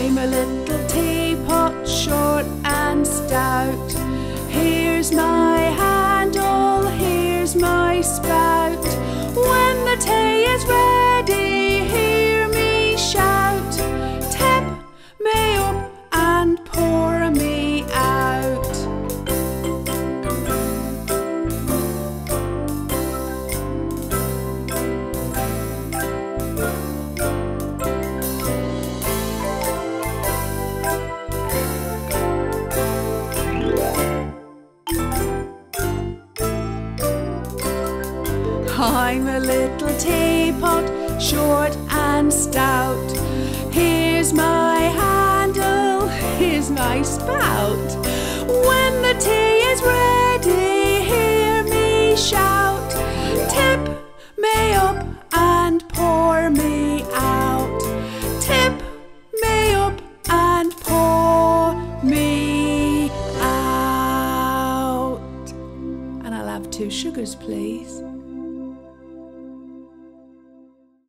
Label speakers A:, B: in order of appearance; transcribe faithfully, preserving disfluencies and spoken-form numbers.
A: I'm a little teapot, short and stout. Here's my handle, here's my spout. When the tea is ready, hear me shout. Tip me up and pour me out. I'm a little teapot, short and stout. Here's my handle, here's my spout. When the tea is ready, hear me shout. Tip me up and pour me out. Tip me up and pour me out. And I'll have two sugars, please.